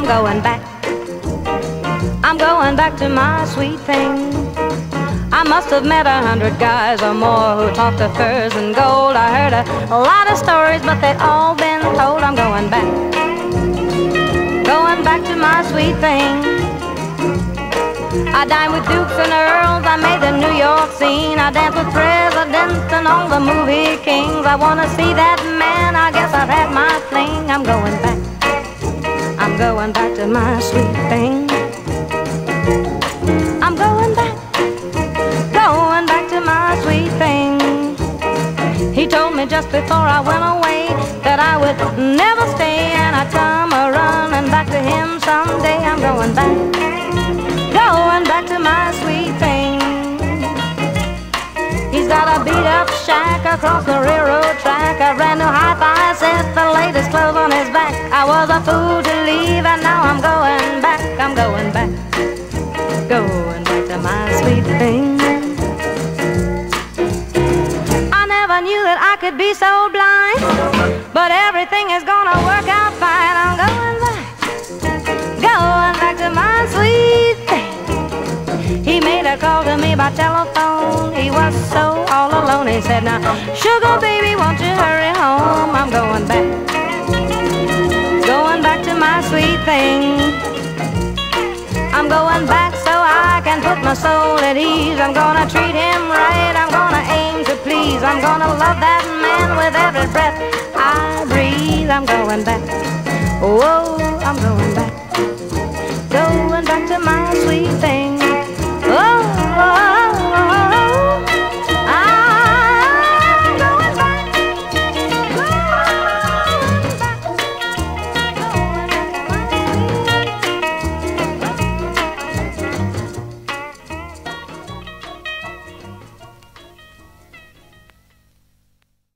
going back. I'm going back to my sweet thing. I must have met 100 guys or more who talked to furs and gold. I heard a lot of stories, but they'd all been told. I'm going back to my sweet thing. I dined with dukes and earls, I made the New York scene. I danced with presidents and all the movie kings. I wanna see that man, I guess I've had my fling. I'm going back to my sweet thing. I'm going back to my sweet thing. He told me just before I went away that I would never stay, and I'd come a-running back to him someday. I'm going back to my sweet thing. He's got a beat-up shack across the railroad track, a brand new hi-fi set, the latest clothes on his back. I was a fool to leave, and now I'm going back. I'm going back to my sweet thing. I never knew that I could be so blind, but everything is gonna work out fine. I'm going back to my sweet thing. He made a call to me by telephone. He was so all alone. He said, now, sugar baby, won't you hurry home? I'm going back to my sweet thing. I'm going back so I can put my soul at ease. I'm gonna treat him right, I'm gonna aim to please. I'm gonna love that man with every breath I breathe. I'm going back, whoa, I'm going back.